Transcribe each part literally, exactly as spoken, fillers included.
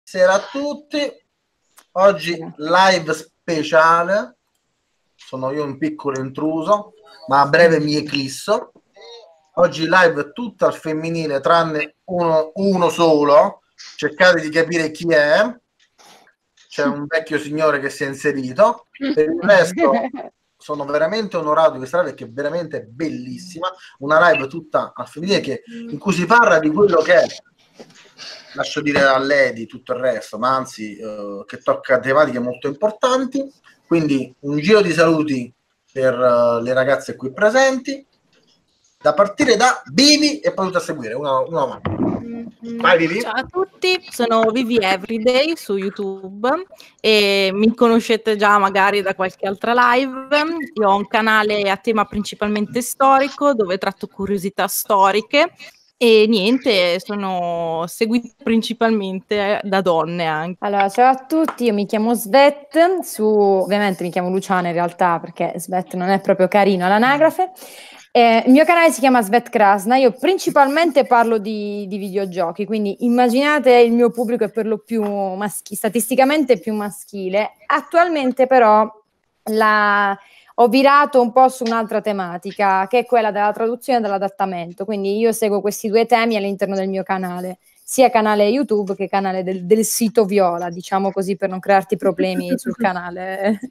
Buonasera a tutti. Oggi live speciale. Sono io un piccolo intruso, ma a breve mi eclisso. Oggi live tutta al femminile, tranne uno, uno solo. Cercate di capire chi è. C'è un vecchio signore che si è inserito. Per il resto sono veramente onorato di questa live, che è veramente bellissima. Una live tutta al femminile che, in cui si parla di quello che è, lascio dire a Lady tutto il resto, ma anzi eh, che tocca tematiche molto importanti. Quindi un giro di saluti per uh, le ragazze qui presenti, da partire da Vivi e poi tutto a seguire uno, uno avanti. Vai, Vivi. Ciao a tutti, sono Vivi Everyday su YouTube e mi conoscete già magari da qualche altra live. Io ho un canale a tema principalmente storico dove tratto curiosità storiche e niente, sono seguita principalmente da donne anche. Allora, ciao a tutti, io mi chiamo Svet, su, ovviamente mi chiamo Luciana in realtà perché Svet non è proprio carino all'anagrafe. Eh, il mio canale si chiama Svet Krasna, io principalmente parlo di, di videogiochi, quindi immaginate il mio pubblico è per lo più maschile, statisticamente più maschile. Attualmente però la... ho virato un po' su un'altra tematica, che è quella della traduzione e dell'adattamento, quindi io seguo questi due temi all'interno del mio canale, sia canale YouTube che canale del, del sito Viola, diciamo così, per non crearti problemi sul canale.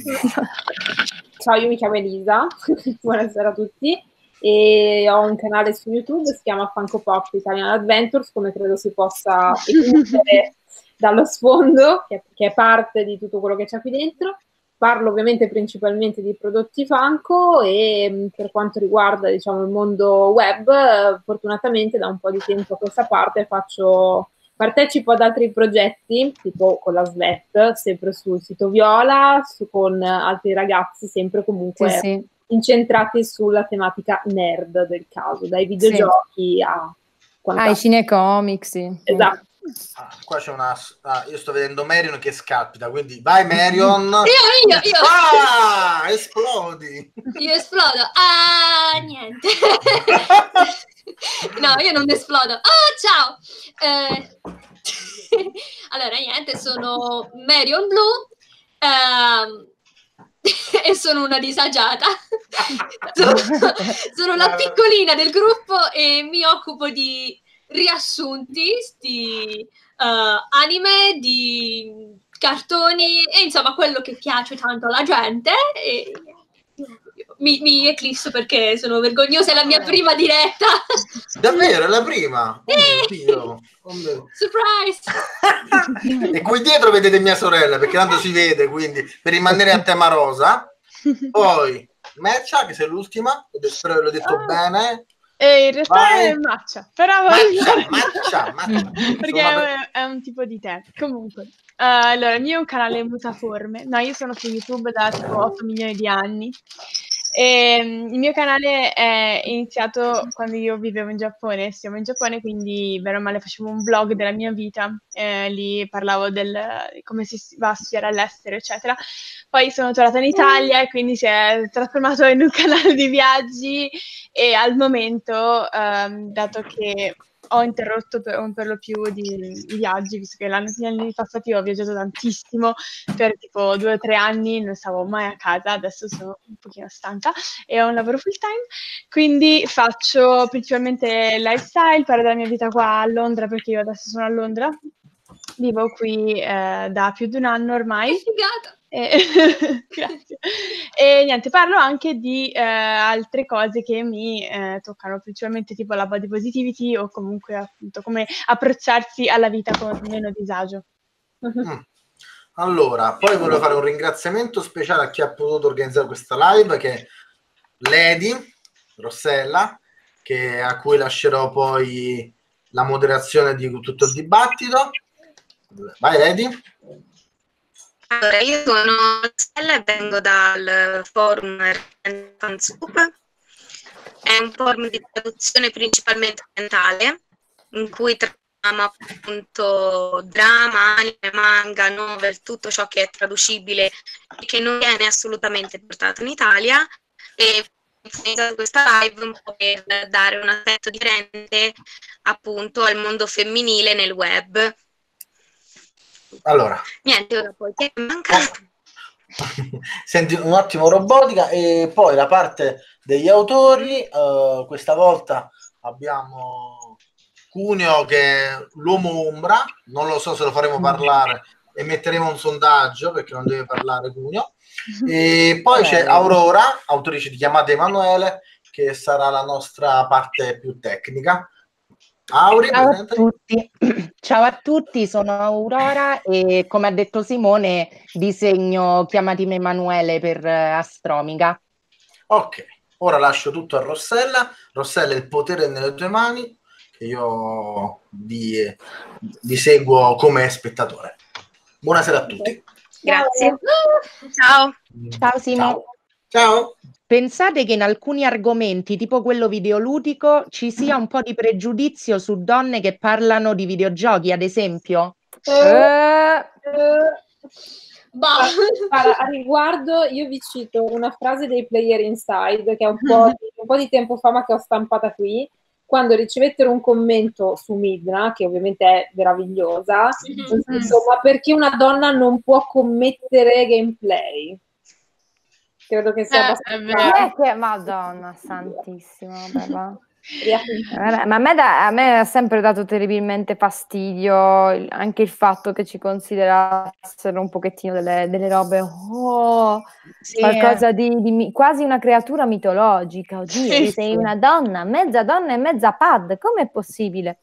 Ciao, io mi chiamo Elisa, buonasera a tutti, e ho un canale su YouTube, si chiama Funko Pop Italian Adventures, come credo si possa evincere dallo sfondo, che, che è parte di tutto quello che c'è qui dentro. Parlo ovviamente principalmente di prodotti Funko e per quanto riguarda, diciamo, il mondo web, fortunatamente da un po' di tempo a questa parte faccio, partecipo ad altri progetti, tipo con la Svet, sempre sul sito Viola, su, con altri ragazzi, sempre comunque Sì, sì. incentrati sulla tematica nerd del caso, dai videogiochi a Ah, quant'altro. i cinecomics, sì. Esatto. Ah, qua c'è una ah, io sto vedendo Marion che scalpita, quindi vai Marion. Io, io, io. Ah, esplodi. Io esplodo. Ah, niente. No, io non esplodo. Ah, ciao. Eh, allora, niente, sono Marion Blue ehm, e sono una disagiata. sono, sono la piccolina del gruppo e mi occupo di riassunti di uh, anime, di cartoni e insomma quello che piace tanto alla gente e mi, mi eclisso perché sono vergognosa, è la mia prima diretta. Davvero, è la prima? Oh mio Dio. Oh mio... Surprise! E qui dietro vedete mia sorella, perché tanto si vede, quindi per rimanere a tema rosa. Poi Mercia, che sei l'ultima, spero l'ho detto ah. bene. E in realtà Vai. è matcha, però Matcha, matcha, matcha. perché è, è un tipo di tè. Comunque, uh, allora, il mio è un canale mutaforme. No, io sono su YouTube da tipo otto milioni di anni. E, um, il mio canale è iniziato quando io vivevo in Giappone, siamo in Giappone, quindi bene o male facevo un vlog della mia vita, eh, lì parlavo del come si va a studiare all'estero, eccetera. Poi sono tornata in Italia e quindi si è trasformato in un canale di viaggi e al momento, um, dato che ho interrotto per, per lo più di viaggi, visto che l'anno, negli anni passati ho viaggiato tantissimo, per tipo due o tre anni non stavo mai a casa, adesso sono un pochino stanca e ho un lavoro full time, quindi faccio principalmente lifestyle, parlo della mia vita qua a Londra, perché io adesso sono a Londra, vivo qui eh, da più di un anno ormai. Che figata! E, grazie. E niente, parlo anche di eh, altre cose che mi eh, toccano, principalmente tipo la body positivity o comunque appunto come approcciarsi alla vita con meno disagio. Mm. Allora, poi volevo fare un ringraziamento speciale a chi ha potuto organizzare questa live, che è Lady Rossella, che, a cui lascerò poi la moderazione di tutto il dibattito. Vai Lady. Allora, io sono Stella e vengo dal forum Fansub. È un forum di traduzione principalmente orientale, in cui trattiamo appunto drama, anime, manga, novel, tutto ciò che è traducibile e che non viene assolutamente portato in Italia. E ho iniziato questa live un po' per dare un aspetto differente appunto al mondo femminile nel web. Allora. Niente, ora poi che manca. Senti un attimo robotica e poi la parte degli autori, uh, questa volta abbiamo Cuneo che è l'uomo ombra, non lo so se lo faremo parlare e metteremo un sondaggio perché non deve parlare Cuneo, e poi c'è Aurora, autrice di Chiamate Emanuele, che sarà la nostra parte più tecnica. Auri, ciao a tutti. Ciao a tutti, sono Aurora e come ha detto Simone disegno Chiamatemi Emanuele per uh, Astromica. Ok, ora lascio tutto a Rossella. Rossella, il potere è nelle tue mani, che io vi, vi seguo come spettatore. Buonasera a tutti. Grazie. Ciao. Ciao Simo. Ciao. Ciao. Pensate che in alcuni argomenti, tipo quello videoludico, ci sia un po' di pregiudizio su donne che parlano di videogiochi, ad esempio? Eh, eh, Bah. Guarda, a riguardo io vi cito una frase dei Player Inside che è un po', di, un po' di tempo fa ma che ho stampata qui, quando ricevettero un commento su Midna, che ovviamente è meravigliosa, Mm-hmm. insomma, perché una donna non può commettere gameplay. Credo che sia Eh, abbastanza... Eh, che, Madonna santissima, vabbè, va. riaffidabile. Ma a me, da- a me ha sempre dato terribilmente fastidio il- anche il fatto che ci considerassero un pochettino delle, delle robe, oh, Sì, qualcosa di, di mi- quasi una creatura mitologica. Oddio, Sì, sei sì. una donna, mezza donna e mezza pad, com'è possibile?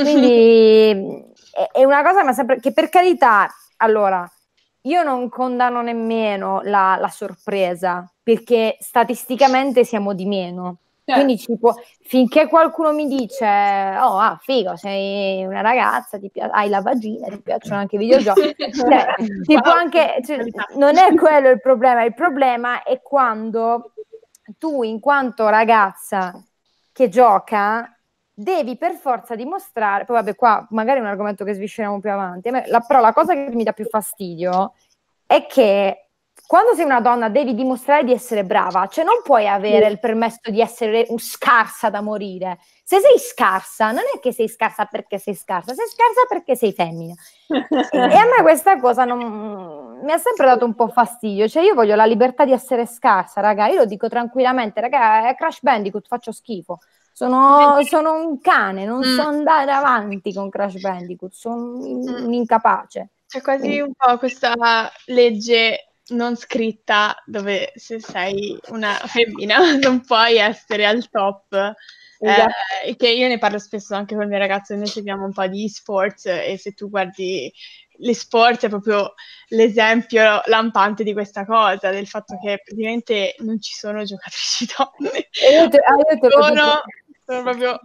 Quindi è, è una cosa ma sempre, che per carità, allora, io non condanno nemmeno la, la sorpresa, perché statisticamente siamo di meno. Quindi ci può, finché qualcuno mi dice oh ah figo sei una ragazza ti pia- hai la vagina ti piacciono anche i videogiochi cioè, ti può anche, cioè, non è quello il problema, il problema è quando tu in quanto ragazza che gioca devi per forza dimostrare, poi vabbè qua magari è un argomento che svisceriamo più avanti. A me, la, però la cosa che mi dà più fastidio è che quando sei una donna devi dimostrare di essere brava, cioè non puoi avere il permesso di essere un scarsa da morire. Se sei scarsa, non è che sei scarsa perché sei scarsa, sei scarsa perché sei femmina. E, e a me questa cosa non, mi ha sempre dato un po' fastidio, cioè io voglio la libertà di essere scarsa, raga, io lo dico tranquillamente, raga, è Crash Bandicoot, faccio schifo. Sono, sono un cane, non so andare avanti con Crash Bandicoot, sono un incapace. C'è quasi un po' questa legge non scritta dove se sei una femmina non puoi essere al top. Esatto. Eh, che io ne parlo spesso anche con il mio ragazzo, noi seguiamo un po' di e-sports e se tu guardi l'e-sport è proprio l'esempio lampante di questa cosa, del fatto che praticamente non ci sono giocatrici donne. E io te, ah, io te lo sono, dico. sono proprio...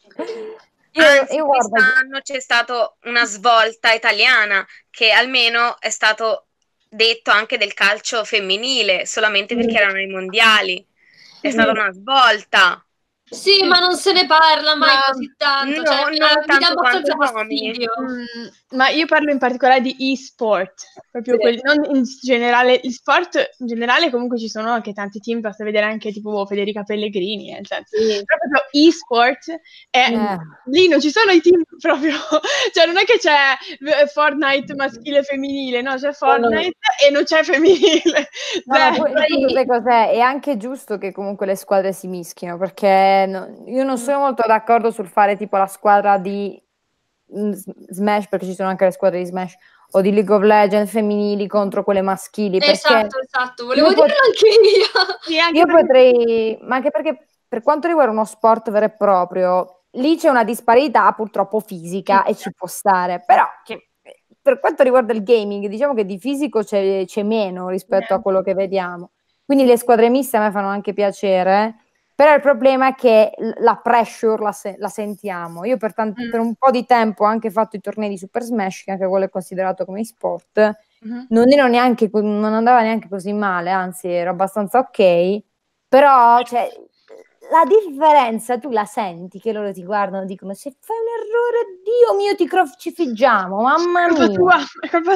Io, Anzi, io guardo, quest'anno c'è stata una svolta italiana che almeno è stato detto anche del calcio femminile, solamente perché erano i mondiali. È stata una svolta. Sì, ma non se ne parla mai Ma- così tanto. no, cioè, non mi dà tanto abbastanza quanto uomini. fastidio. Mm, ma io parlo in particolare di e-sport, proprio Sì. quelli, non in generale, il sport in generale comunque ci sono anche tanti team, basta vedere anche tipo Federica Pellegrini, nel senso, Sì. però proprio e-sport è, Eh. lì non ci sono i team proprio, cioè non è che c'è eh, Fortnite maschile e femminile, no, c'è Fortnite e non c'è femminile. no, ma Zero. poi, poi sai cos'è? È anche giusto che comunque le squadre si mischino, perché no- io non sono molto d'accordo sul fare tipo la squadra di mm, S- Smash, perché ci sono anche le squadre di Smash, o di League of Legends femminili contro quelle maschili, perché Esatto, esatto, volevo io pot- dirlo anche io. Sì, anche io perché- potrei, ma anche perché per quanto riguarda uno sport vero e proprio, lì c'è una disparità purtroppo fisica e ci può stare, però che- per quanto riguarda il gaming, diciamo che di fisico c'è, c'è meno rispetto a quello che vediamo. Quindi le squadre miste a me fanno anche piacere, però il problema è che l- la pressure la, se- la sentiamo. Io per, tant- Mm. per un po' di tempo ho anche fatto i tornei di Super Smash, che anche quello è considerato come sport. Mhm. Non ero neanche, co- non andava neanche così male, anzi ero abbastanza ok, però cioè, la differenza tu la senti che loro ti guardano e dicono se fai un errore, Dio mio ti crocifiggiamo, mamma È colpa mia. tua, è colpa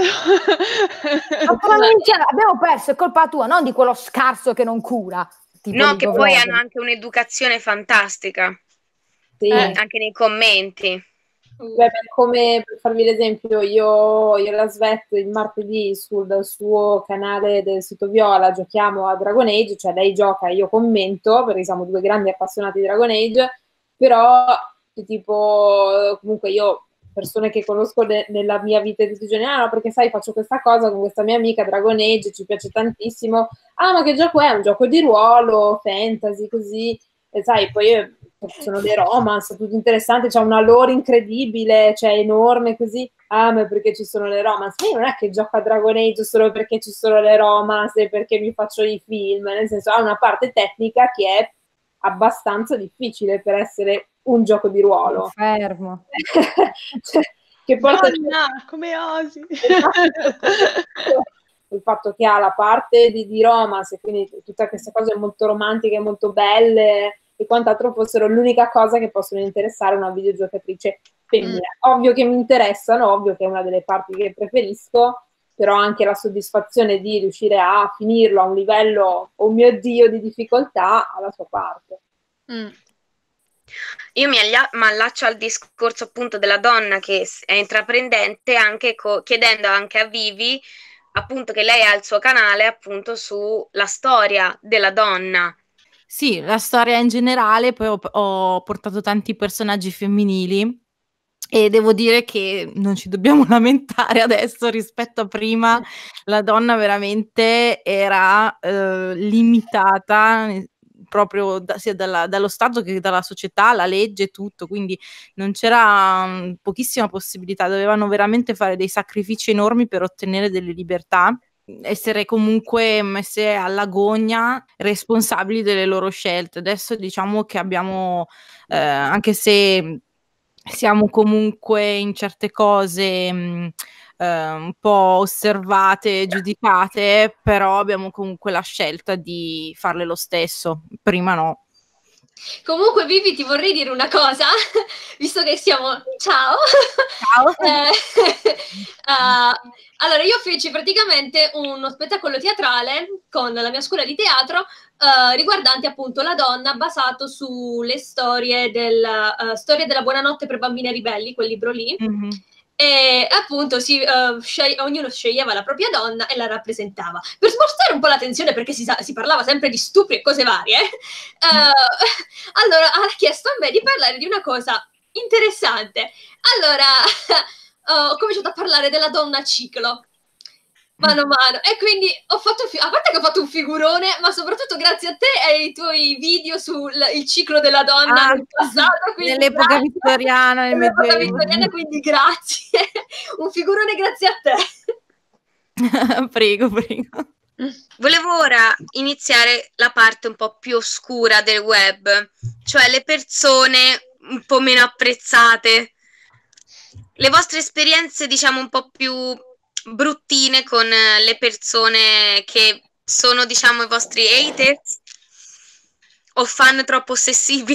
tua. Ma come minchia, abbiamo perso, è colpa tua, non di quello scarso che non cura. Tipo No, League che of poi Legends. hanno anche un'educazione fantastica, Sì. Eh. anche nei commenti. Beh, beh, come per farvi l'esempio, io, io e la Svet il martedì sul suo canale del sito Viola giochiamo a Dragon Age, cioè lei gioca e io commento, perché siamo due grandi appassionati di Dragon Age, però tipo comunque io persone che conosco ne, nella mia vita di tutti i giorni, ah no, perché sai faccio questa cosa con questa mia amica Dragon Age, ci piace tantissimo, ah ma che gioco è? Un gioco di ruolo, fantasy, così, e sai, poi io, sono dei romance, tutto interessante, c'è una lore incredibile, cioè enorme così, ah ma perché ci sono le romance? Ma io non è che gioco a Dragon Age solo perché ci sono le romance e perché mi faccio i film, nel senso ha una parte tecnica che è abbastanza difficile per essere un gioco di ruolo. Fermo. Cioè, che porta Donna, come osi? Il fatto che ha la parte di, di romance, quindi tutte queste cose molto romantiche, molto belle e quant'altro fossero l'unica cosa che possono interessare una videogiocatrice femmina. Mm. Ovvio che mi interessano, ovvio che è una delle parti che preferisco, però anche la soddisfazione di riuscire a finirlo a un livello, oh mio Dio, di difficoltà, ha la sua parte. Mm. Io mi allaccio al discorso appunto della donna che è intraprendente, anche chiedendo anche a Vivi appunto che lei ha il suo canale appunto sulla storia della donna. Sì, la storia in generale, poi ho, ho portato tanti personaggi femminili e devo dire che non ci dobbiamo lamentare adesso rispetto a prima, la donna veramente era eh, limitata proprio da, sia dalla, dallo Stato che dalla società, la legge, tutto, quindi non c'era um, pochissima possibilità, dovevano veramente fare dei sacrifici enormi per ottenere delle libertà, essere comunque messe alla gogna, responsabili delle loro scelte. Adesso diciamo che abbiamo, eh, anche se siamo comunque in certe cose mh, eh, un po' osservate, giudicate, però abbiamo comunque la scelta di farle lo stesso, prima no. Comunque Vivi ti vorrei dire una cosa, visto che siamo... Ciao! Ciao! eh, uh, allora io feci praticamente uno spettacolo teatrale con la mia scuola di teatro uh, riguardante appunto la donna, basato sulle storie, del, uh, storie della Buonanotte per bambine ribelli, quel libro lì. Mm-hmm. E appunto si, uh, scegli- ognuno sceglieva la propria donna e la rappresentava. Per spostare un po' la tensione, perché si, sa- si parlava sempre di stupri e cose varie, uh, allora ha chiesto a me di parlare di una cosa interessante. Allora uh, ho cominciato a parlare della donna ciclo, mano a mano, e quindi ho fatto, fi- a parte che ho fatto un figurone, ma soprattutto grazie a te e ai tuoi video sul il ciclo della donna ah, nel passato, nell'epoca vittoriana, nel nell'epoca vittoriana, quindi grazie, un figurone grazie a te. Prego, prego. Volevo ora iniziare la parte un po' più oscura del web, cioè le persone un po' meno apprezzate, le vostre esperienze diciamo un po' più bruttine con le persone che sono diciamo i vostri haters o fan troppo ossessivi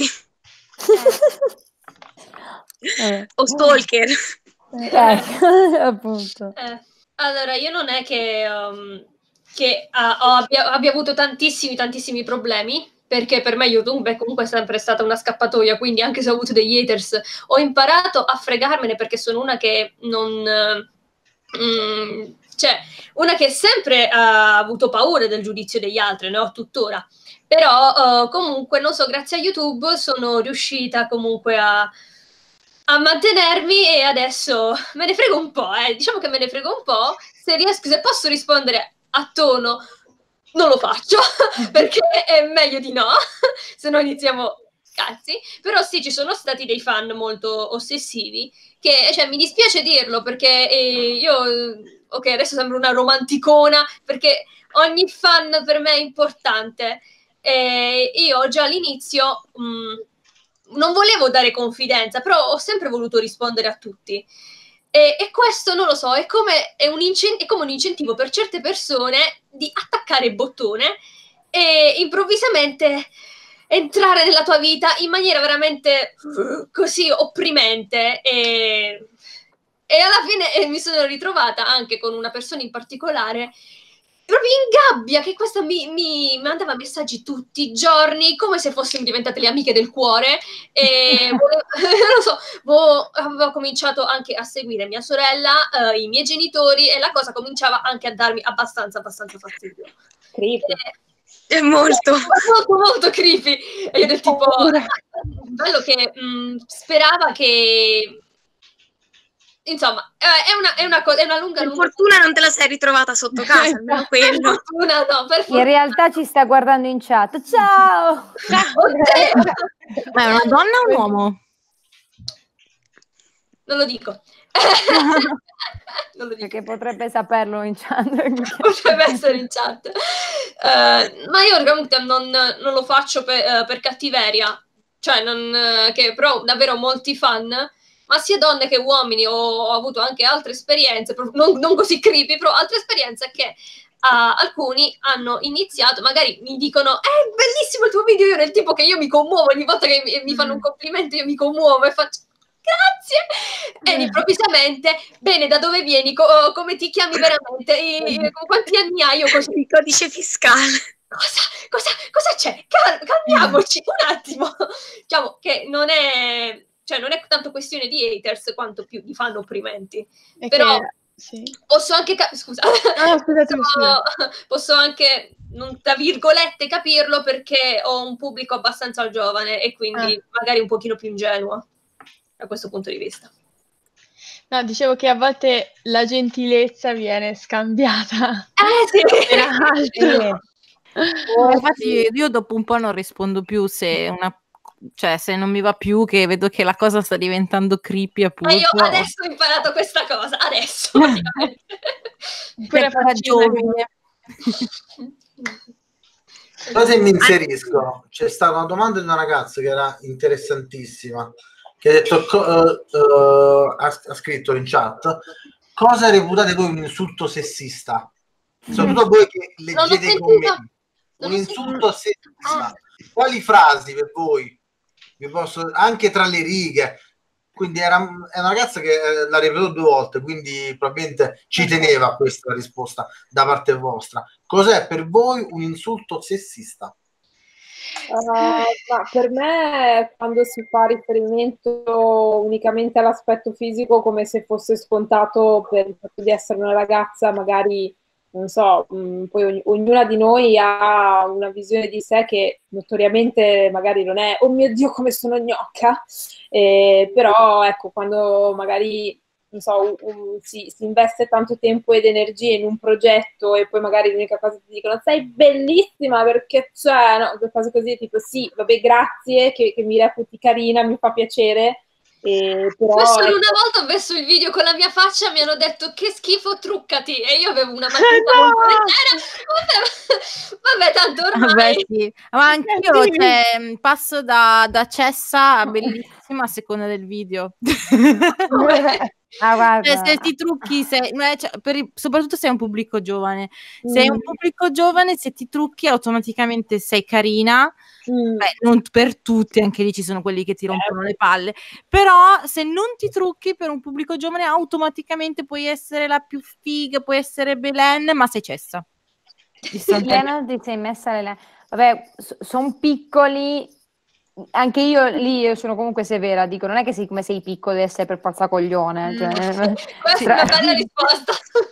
eh. o stalker eh, appunto. Eh, allora io non è che, um, che uh, ho, abbia, abbia avuto tantissimi tantissimi problemi, perché per me YouTube è comunque sempre stata una scappatoia, quindi anche se ho avuto degli haters ho imparato a fregarmene, perché sono una che non... Mm, cioè una che sempre ha avuto paura del giudizio degli altri, ne ho tuttora, però uh, comunque non so, grazie a YouTube sono riuscita comunque a, a mantenermi e adesso me ne frego un po', eh. diciamo che me ne frego un po', se riesco, se posso rispondere a tono non lo faccio perché è meglio di no, se no iniziamo cazzi, però sì, ci sono stati dei fan molto ossessivi che, cioè, mi dispiace dirlo perché eh, io, ok, adesso sembro una romanticona perché ogni fan per me è importante e io già all'inizio mh, non volevo dare confidenza, però ho sempre voluto rispondere a tutti e, e questo, non lo so, è come, è, un incent- è come un incentivo per certe persone di attaccare il bottone e improvvisamente entrare nella tua vita in maniera veramente così opprimente e, e alla fine eh, mi sono ritrovata anche con una persona in particolare proprio in gabbia, che questa mi, mi mandava messaggi tutti i giorni, come se fossimo diventate le amiche del cuore, e volevo, non lo so, vo- avevo cominciato anche a seguire mia sorella, eh, i miei genitori, e la cosa cominciava anche a darmi abbastanza, abbastanza fastidio. Creepy. È molto. Molto, molto creepy. E io del tipo, bello che mh, sperava che... Insomma, è una, è una, cosa, è una lunga, Per lunga... fortuna non te la sei ritrovata sotto casa, almeno Per quello. fortuna, no, per In fortuna. realtà ci sta guardando in chat. Ciao! Oddio! Ma è una donna o un uomo? Non lo dico. Non lo dico. Perché potrebbe saperlo in chat. Potrebbe essere in chat. Uh, ma io comunque non, non lo faccio per, uh, per cattiveria. Cioè, non, uh, che però davvero molti fan... ma sia donne che uomini, ho, ho avuto anche altre esperienze, non, non così creepy, però altre esperienze che uh, alcuni hanno iniziato, magari mi dicono, è bellissimo il tuo video, io nel tipo che io mi commuovo, ogni volta che mi, mi fanno un complimento io mi commuovo e faccio, grazie, ed improvvisamente, bene, da dove vieni, Co- come ti chiami veramente, e, e, quanti anni hai, io così, Il codice fiscale. Cosa, cosa, cosa c'è? Cal- calmiamoci un attimo, diciamo che non è... cioè non è tanto questione di haters quanto più di fan opprimenti. È però che, sì. posso anche cap- scusa, No, scusate, posso, posso anche non, tra virgolette capirlo perché ho un pubblico abbastanza giovane e quindi ah. magari un pochino più ingenuo da questo punto di vista. No, dicevo che a volte la gentilezza viene scambiata Eh sì, per altro. Oh, infatti io dopo un po' non rispondo più se una cioè se non mi va più, che vedo che la cosa sta diventando creepy, appunto. ma io adesso ho imparato questa cosa, adesso pure giovane. Poi se mi inserisco, c'è stata una domanda di una ragazza che era interessantissima, che ha detto uh, uh, ha, ha scritto in chat: cosa reputate voi un insulto sessista? Soprattutto voi che leggete i commenti. Un insulto sessista. Quali frasi per voi vi posso, anche tra le righe? Quindi era è una ragazza che eh, l'ha ripetuto due volte, quindi probabilmente ci teneva a questa risposta da parte vostra. Cos'è per voi un insulto sessista? Uh, ma per me, quando si fa riferimento unicamente all'aspetto fisico, come se fosse scontato per il fatto di essere una ragazza, magari non so, mh, poi ogn- ognuna di noi ha una visione di sé che notoriamente magari non è, oh mio Dio come sono gnocca, eh, però ecco, quando magari non so, un- un- si, si investe tanto tempo ed energie in un progetto e poi magari l'unica cosa ti dicono sei bellissima perché c'è, no, due cose così, tipo sì, vabbè grazie, che, che mi reputi carina, mi fa piacere. E però, solo ecco, una volta ho messo il video con la mia faccia, mi hanno detto che schifo, truccati, e io avevo una matita No! molto leggera. Vabbè, vabbè, tanto ormai Vabbè, sì. Ma anch'io Sì. cioè, passo da, da Cessa a bellissima a seconda del video. Ah, guarda. Cioè, se ti trucchi, se, ma, cioè, per il- soprattutto se è un pubblico giovane. Se è un Mm. pubblico giovane, se ti trucchi automaticamente sei carina. mm, Beh, non per tutti, anche lì ci sono quelli che ti rompono le palle. Però se non ti trucchi per un pubblico giovane, automaticamente puoi essere la più figa, puoi essere Belen, ma sei Cessa. Lena ti sei messa le le- Vabbè, sono piccoli. Anche io lì io sono comunque severa, dico, non è che sei come sei piccolo devi essere per forza coglione. Cioè, questa è una bella risposta.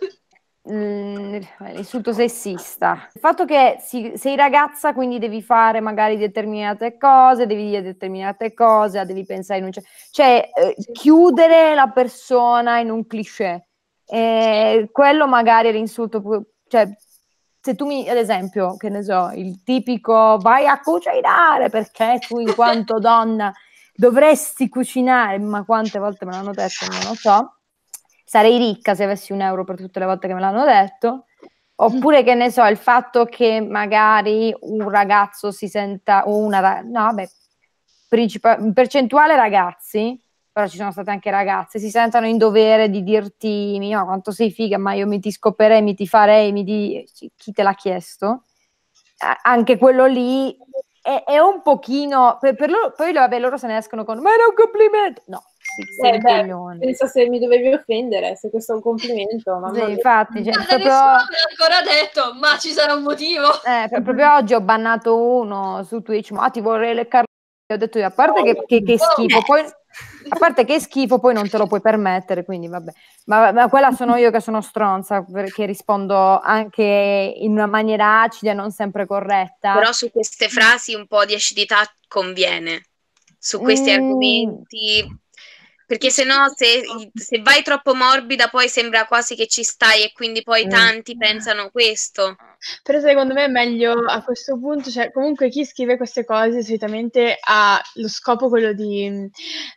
Mm, l'insulto sessista. Il fatto che si- sei ragazza, quindi devi fare magari determinate cose, devi dire determinate cose, devi pensare in un... cer- cioè, eh, chiudere la persona in un cliché. Eh, quello magari è l'insulto, pu- cioè, se tu mi, ad esempio, che ne so, il tipico vai a cucinare perché tu in quanto donna dovresti cucinare, ma quante volte me l'hanno detto, non lo so. Sarei ricca se avessi un euro per tutte le volte che me l'hanno detto. Oppure, che ne so, il fatto che magari un ragazzo si senta, o una, ra- no, vabbè, principa- in percentuale ragazzi, però ci sono state anche ragazze, si sentono in dovere di dirti, ma quanto sei figa, ma io mi ti scoperei, mi ti farei, mi di... chi te l'ha chiesto? A- anche quello lì è, è un pochino, per, per loro, poi vabbè, loro se ne escono con, ma era un complimento, no, sì, sei Eh, un beh, coglione. pensa se mi dovevi offendere, se questo è un complimento. Mamma Sì, mia. infatti, cioè, Guarda, proprio, nessuno me l'ha ancora detto, ma ci sarà un motivo. eh, pro- proprio oggi ho bannato uno su Twitch, ma ti vorrei leccare. Ho detto io, a parte che, che, che schifo, poi, a parte che schifo, poi non te lo puoi permettere, quindi vabbè. Ma, ma quella sono io che sono stronza, perché rispondo anche in una maniera acida e non sempre corretta. Però su queste frasi un po' di acidità conviene, su questi Mm. argomenti, perché se no se, se vai troppo morbida poi sembra quasi che ci stai e quindi poi Mm. tanti pensano questo. Però secondo me è meglio a questo punto, cioè comunque chi scrive queste cose solitamente ha lo scopo quello di, eh,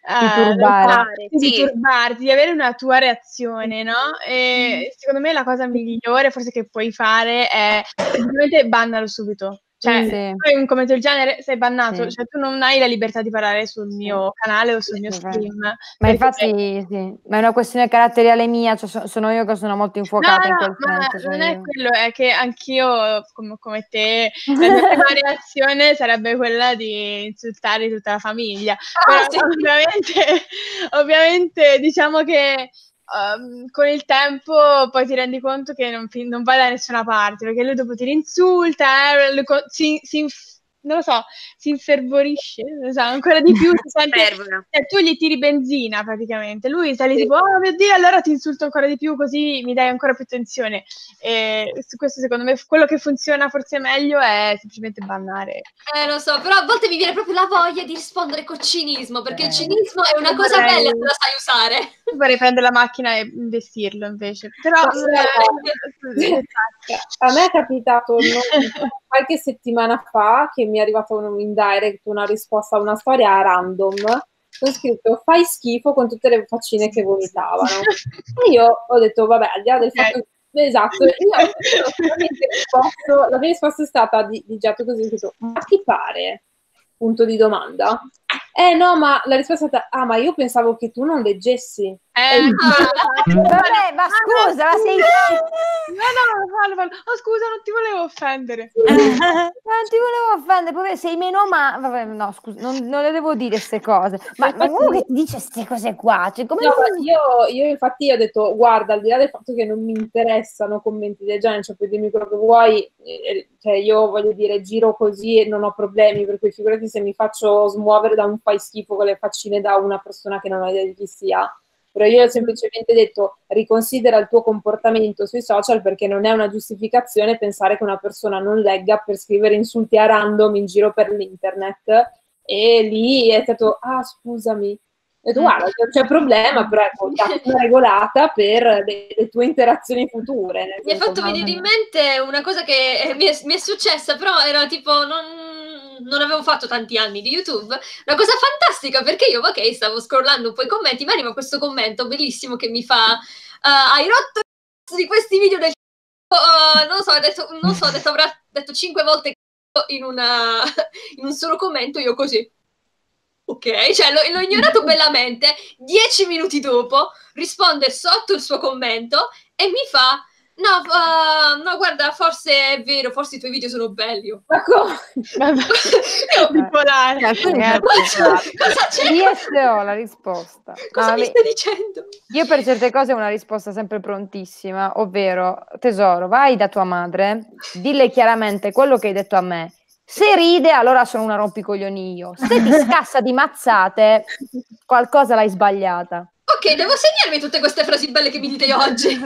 turbare. di Sì. turbarti, di avere una tua reazione, no? E secondo me la cosa migliore forse che puoi fare è semplicemente bannalo subito. Cioè, Sì. fai un commento del genere, sei bannato, Sì. cioè tu non hai la libertà di parlare sul mio canale o sul mio Sì, stream. Ma perché- infatti, sì, ma è una questione caratteriale mia, cioè so- sono io che sono molto infuocata No, in no, quel ma senso. sono non è io. quello, è che anch'io, come, come te, la mia prima reazione sarebbe quella di insultare tutta la famiglia. Però sì. ovviamente, ovviamente diciamo che um, con il tempo poi ti rendi conto che non, fi- non vai da nessuna parte, perché lui dopo ti insulta, eh, lo co- si, si inf- non lo so, si infervorisce, non so, ancora di più, si sente, Fervola. cioè, tu gli tiri benzina praticamente, lui sta lì tipo, oh mio Dio, allora ti insulto ancora di più così mi dai ancora più tensione. E su questo secondo me quello che funziona forse meglio è semplicemente bannare. Eh, lo so, però a volte mi viene proprio la voglia di rispondere col cinismo, perché il Eh. cinismo è una Io cosa vorrei- bella se la sai usare. Io vorrei prendere la macchina e investirlo invece, però Ma eh, a me è capitato non- qualche settimana fa che mi è arrivato un, in direct una risposta a una storia a random con scritto fai schifo con tutte le faccine che vomitavano e io ho detto vabbè, al di là del Ok. fatto che esatto, io ho solamente risposto, la mia risposta è stata di, di getto così, ho scritto, ma ti pare? Punto di domanda. Eh no, ma la risposta è stata, ah ma io pensavo che tu non leggessi. Eh, Vabbè, ma scusa, ma sei... No, no, fallo, fallo. Oh, scusa, non ti volevo offendere. Non ti volevo offendere, poi sei meno ma... Vabbè, no, scusa, non, non le devo dire queste cose. Ma, ma uno che ti dice queste cose qua, cioè come... No, ma io, io infatti ho detto, guarda, al di là del fatto che non mi interessano commenti del genere, cioè puoi dirmi quello che vuoi, eh, cioè io voglio dire, giro così e non ho problemi, per cui figurati se mi faccio smuovere da un fai schifo con le faccine da una persona che non ho idea di chi sia. Però io ho semplicemente detto, riconsidera il tuo comportamento sui social perché non è una giustificazione pensare che una persona non legga per scrivere insulti a random in giro per l'internet. E lì è stato, ah scusami, ho detto, guarda, non c'è problema, però ecco, datti una regolata per le, le tue interazioni future. nel Mi hai senso, fatto ma- venire in mente una cosa che eh, mi è, mi è successa, però era tipo, non, non avevo fatto tanti anni di YouTube, una cosa fantastica, perché io, ok, stavo scrollando un po' i commenti, mi arriva questo commento bellissimo che mi fa, uh, hai rotto il cazzo di questi video del uh, non so, ha detto, non so, ha detto, avrà detto cinque volte in, una, in un solo commento, io così. Ok, cioè l'ho, l'ho ignorato bellamente, dieci minuti dopo risponde sotto il suo commento e mi fa no, uh, no guarda, forse è vero, forse i tuoi video sono belli. Ma come? Io, Bipolare. cosa, cosa c'è? Io se ho la risposta. Cosa No, mi vabbè, stai dicendo? io per certe cose ho una risposta sempre prontissima, ovvero, tesoro, vai da tua madre, dille chiaramente quello che hai detto a me. Se ride, allora sono una rompicoglioni io. Se ti scassa di mazzate, qualcosa l'hai sbagliata. Ok, devo segnarmi tutte queste frasi belle che mi dite oggi.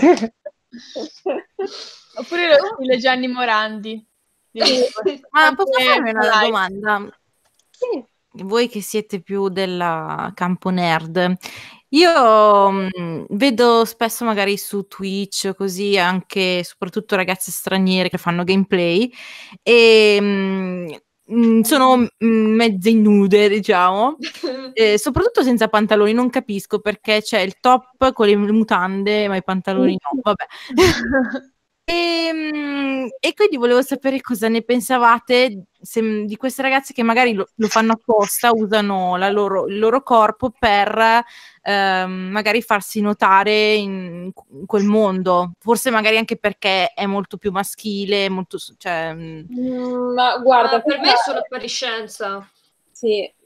Oppure lo stile Gianni Morandi. Ma posso farvi una Live. domanda? Sì. Voi che siete più del campo nerd, io mh, vedo spesso magari su Twitch così anche soprattutto ragazze straniere che fanno gameplay e mh, mh, sono mh, mezze nude, diciamo, e soprattutto senza pantaloni. Non capisco perché c'è il top con le mutande ma i pantaloni no, vabbè. E, mm, e quindi volevo sapere cosa ne pensavate se- di queste ragazze che magari lo, lo fanno apposta, usano la loro- il loro corpo per ehm, magari farsi notare in, in quel mondo, forse magari anche perché è molto più maschile, molto, cioè, mm, Mm, ma guarda, Uh, per me è questa- solo appariscenza. Sì,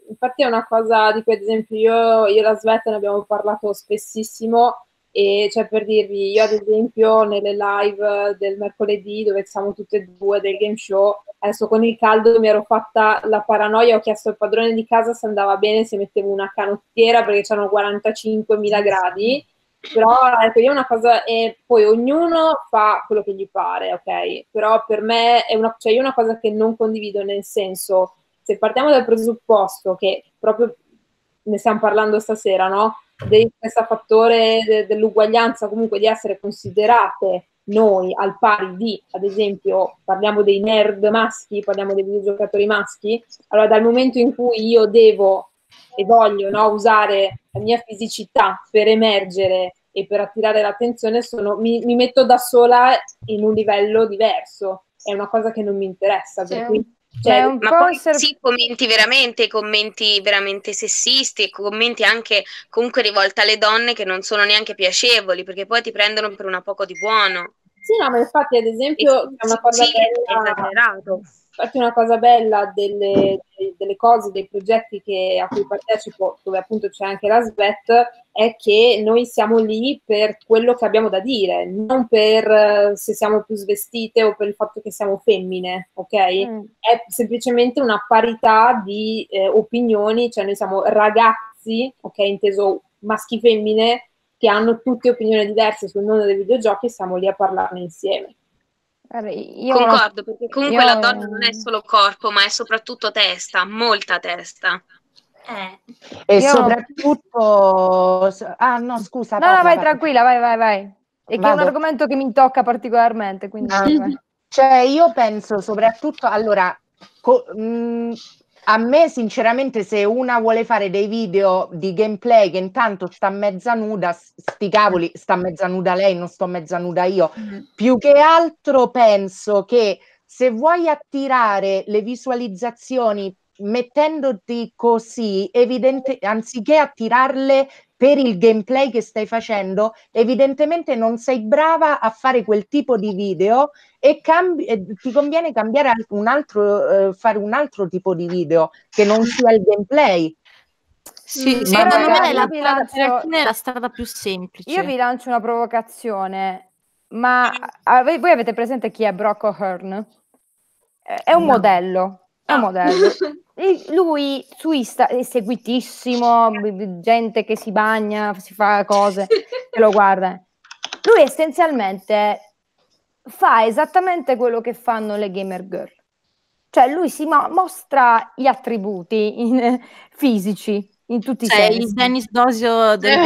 infatti è una cosa di cui ad esempio io, io e la Sveta ne abbiamo parlato spessissimo, e cioè per dirvi, io ad esempio nelle live del mercoledì dove siamo tutte e due del game show, adesso con il caldo mi ero fatta la paranoia, ho chiesto al padrone di casa se andava bene se mettevo una canottiera perché c'erano quarantacinquemila gradi, però ecco, io una cosa, e poi ognuno fa quello che gli pare, ok? Però per me è una, cioè io una cosa che non condivido, nel senso, se partiamo dal presupposto che proprio ne stiamo parlando stasera, no? Di questo fattore de, dell'uguaglianza, comunque di essere considerate noi al pari di, ad esempio, parliamo dei nerd maschi, parliamo dei videogiocatori maschi, allora dal momento in cui io devo e voglio, no, usare la mia fisicità per emergere e per attirare l'attenzione, sono, mi, mi metto da sola in un livello diverso, è una cosa che non mi interessa, per C'è cui, un- cioè, ma è un Ma po' poi ser- sì, commenti veramente, commenti veramente sessisti e commenti anche comunque rivolti alle donne che non sono neanche piacevoli, perché poi ti prendono per una poco di buono. sì, no, ma infatti ad E esempio sì, c'è una cosa sì, è bella, esagerato. infatti una cosa bella delle, delle cose, dei progetti che, a cui partecipo, dove appunto c'è anche la Svet, è che noi siamo lì per quello che abbiamo da dire, non per eh, se siamo più svestite o per il fatto che siamo femmine, ok? Mm. È semplicemente una parità di eh, opinioni, cioè noi siamo ragazzi, ok, inteso maschi-femmine, che hanno tutte opinioni diverse sul mondo dei videogiochi, siamo lì a parlarne insieme. Guarda, io Concordo, perché comunque io- la donna non è solo corpo, ma è soprattutto testa, molta testa. Eh, E Io- soprattutto... Ah, no, scusa, No, no, parla, vai parla. tranquilla, vai, vai, vai. E che è un Vado. argomento che mi tocca particolarmente, quindi Ah, vai, vai. Cioè, io penso soprattutto, allora, co- mh, a me sinceramente se una vuole fare dei video di gameplay che intanto sta mezza nuda, s- sti cavoli, sta mezza nuda lei, non sto mezza nuda io, più che altro penso che se vuoi attirare le visualizzazioni mettendoti così, evidente, anziché attirarle per il gameplay che stai facendo, evidentemente non sei brava a fare quel tipo di video e, cambi, e ti conviene cambiare al- un altro, eh, fare un altro tipo di video che non sia il gameplay. Sì, Mm, secondo però me io la vi strada per lancio- alcune è la strada più semplice. Io vi lancio una provocazione, ma ave- voi avete presente chi è Brock O'Hearn? È è un No. modello, è un No. modello. Il- Lui su Insta è seguitissimo, b- b- gente che si bagna, si fa cose, che lo guarda. Lui essenzialmente fa esattamente quello che fanno le gamer girl. Cioè lui si mo- mostra gli attributi in- fisici in tutti i Sei sensi. il Dennis Dosio del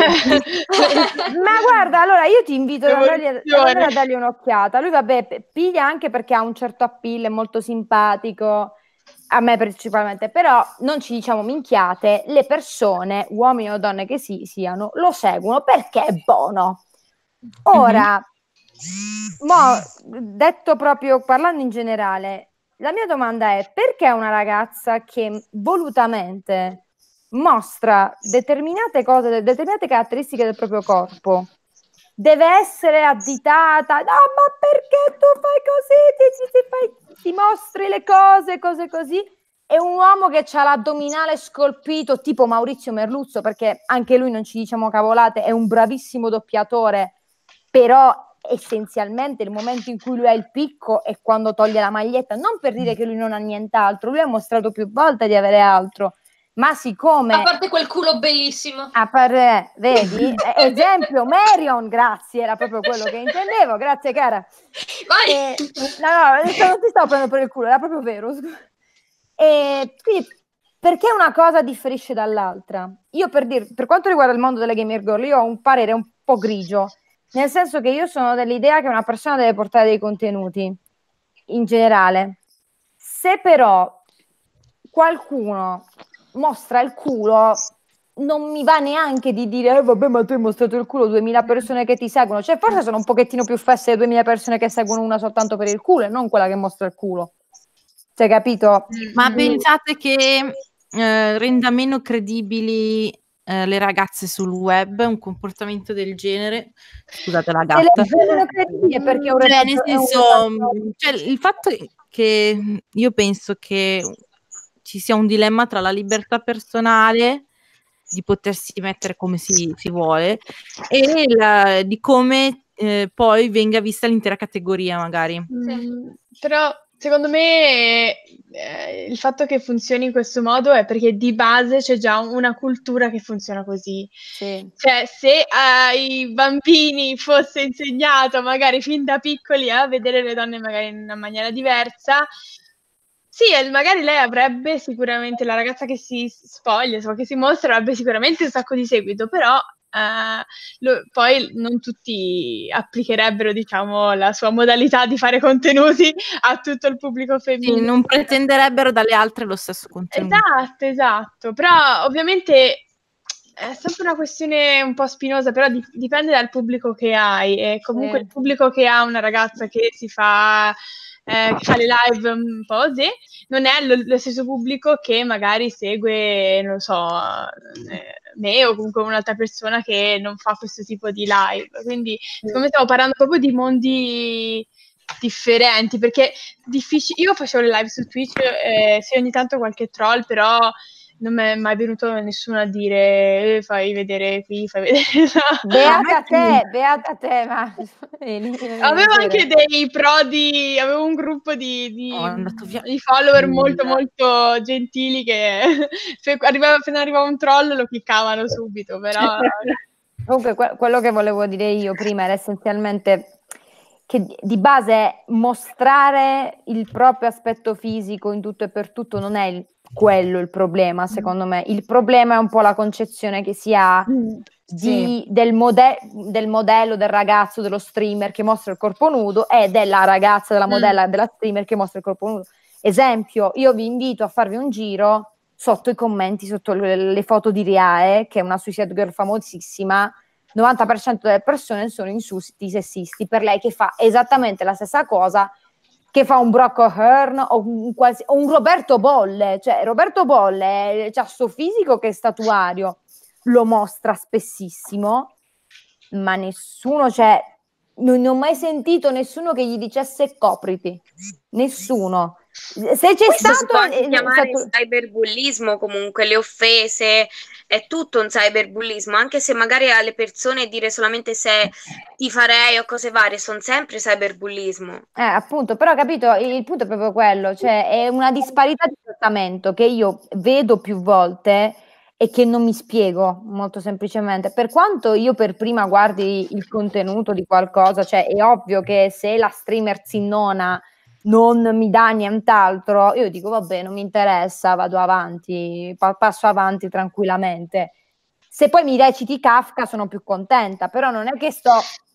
Ma guarda, allora io ti invito ad andare, ad Evoluzione. andare a dargli un'occhiata. Lui, vabbè, p- piglia anche perché ha un certo appeal, è molto simpatico, a me principalmente, però non ci diciamo minchiate, le persone, uomini o donne che si, siano, lo seguono perché è buono. Ora, mo, detto proprio, parlando in generale, la mia domanda è: perché una ragazza che volutamente mostra determinate cose, determinate caratteristiche del proprio corpo deve essere additata? No, ma perché tu fai così? Ti, ti, ti fai- ti mostri le cose, cose così. E un uomo che ha l'addominale scolpito, tipo Maurizio Merluzzo, perché anche lui, non ci diciamo cavolate, è un bravissimo doppiatore, però essenzialmente il momento in cui lui ha il picco è quando toglie la maglietta, non per dire che lui non ha nient'altro, lui ha mostrato più volte di avere altro, ma siccome A parte quel culo bellissimo. a par- vedi, Eh, esempio Marion, grazie, era proprio quello che intendevo, grazie cara. Vai! E- no, no, adesso non ti sto prendendo per il culo, era proprio vero. E quindi perché una cosa differisce dall'altra? Io per dire, per quanto riguarda il mondo delle gamer girl, io ho un parere un po' grigio, nel senso che io sono dell'idea che una persona deve portare dei contenuti in generale. Se però qualcuno mostra il culo, non mi va neanche di dire eh, vabbè, ma tu hai mostrato il culo, duemila persone che ti seguono, cioè forse sono un pochettino più fesse le duemila persone che seguono una soltanto per il culo e non quella che mostra il culo, cioè, capito? Ma pensate che eh, renda meno credibili eh, le ragazze sul web un comportamento del genere? Scusate la Se le gatta. rendono credibili è perché è un Cioè, retaggio- nel è un senso, retaggio- cioè, il fatto che io penso che ci sia un dilemma tra la libertà personale di potersi mettere come si, si vuole e la, di come eh, poi venga vista l'intera categoria magari. Mm, però secondo me eh, il fatto che funzioni in questo modo è perché di base c'è già una cultura che funziona così. Sì. Cioè, se ai bambini fosse insegnato magari fin da piccoli a vedere le donne magari in una maniera diversa, sì, e magari lei avrebbe sicuramente, la ragazza che si spoglia, insomma, che si mostra, avrebbe sicuramente un sacco di seguito, però eh, lo- poi non tutti applicherebbero, diciamo, la sua modalità di fare contenuti a tutto il pubblico Sì, femminile. non pretenderebbero dalle altre lo stesso contenuto. Esatto, esatto, però ovviamente è sempre una questione un po' spinosa, però di- dipende dal pubblico che hai e comunque Sì. il pubblico che ha una ragazza che si fa, eh, che fa le live un po' così, non è lo, lo stesso pubblico che magari segue, non lo so, eh, me o comunque un'altra persona che non fa questo tipo di live, quindi secondo me stiamo parlando proprio di mondi differenti, perché difficile. Io facevo le live su Twitch, eh, sì, ogni tanto qualche troll, però non mi è mai venuto nessuno a dire eh, fai vedere qui, fai vedere là. Beata te, beata te, ma Avevo anche dei pro di, avevo un gruppo di, di, Oh, è andato via. di follower Mm. molto molto gentili che se arrivava, appena arrivava un troll lo cliccavano subito, però Comunque, que- quello che volevo dire io prima era essenzialmente che di- di base mostrare il proprio aspetto fisico in tutto e per tutto non è il- quello il problema, secondo me. Il problema è un po' la concezione che si ha di- del, mode- del modello, del ragazzo, dello streamer che mostra il corpo nudo e della ragazza, della modella, della streamer che mostra il corpo nudo. Esempio, io vi invito a farvi un giro sotto i commenti, sotto le, le foto di Riae, che è una suicide girl famosissima. novanta per cento delle persone sono insulti sessisti per lei che fa esattamente la stessa cosa che fa un Brock O'Hearn o un, quasi, o un Roberto Bolle. Cioè Roberto Bolle c'ha sto fisico che è statuario, lo mostra spessissimo, ma nessuno, cioè non, non ho mai sentito nessuno che gli dicesse copriti, nessuno. Se c'è Questo si può stato, anche è chiamare stato- cyberbullismo, comunque le offese, è tutto un cyberbullismo, anche se magari alle persone dire solamente se ti farei o cose varie, sono sempre cyberbullismo. Eh, appunto, però capito, il il punto è proprio quello, cioè è una disparità di trattamento che io vedo più volte e che non mi spiego molto semplicemente. Per quanto io per prima guardi il contenuto di qualcosa, cioè è ovvio che se la streamer zinnona non mi dà nient'altro, io dico vabbè, non mi interessa, vado avanti, pa- passo avanti tranquillamente. Se poi mi reciti Kafka sono più contenta, però non è che sto,